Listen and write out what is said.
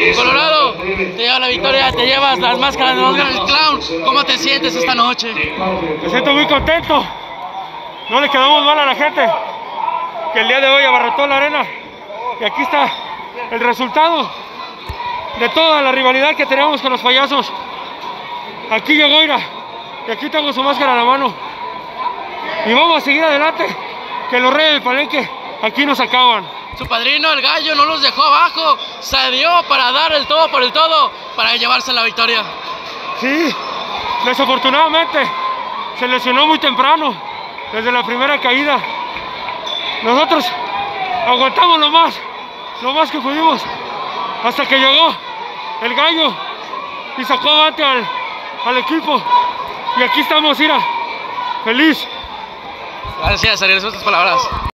Colorado, te lleva la victoria, te llevas las máscaras de los grandes clown. ¿Cómo te sientes esta noche? Me siento muy contento. No le quedamos mal a la gente que el día de hoy abarrotó la arena. Y aquí está el resultado de toda la rivalidad que teníamos con los payasos. Aquí llegó Ira y aquí tengo su máscara en la mano. Y vamos a seguir adelante, que los reyes del Palenque aquí nos acaban. Su padrino, el gallo, no los dejó abajo, se dio para dar el todo por el todo, para llevarse la victoria. Sí, desafortunadamente se lesionó muy temprano, desde la primera caída. Nosotros aguantamos lo más que pudimos, hasta que llegó el gallo y sacó avante al equipo. Y aquí estamos, Ira, feliz. Gracias, Ariel, son tus palabras.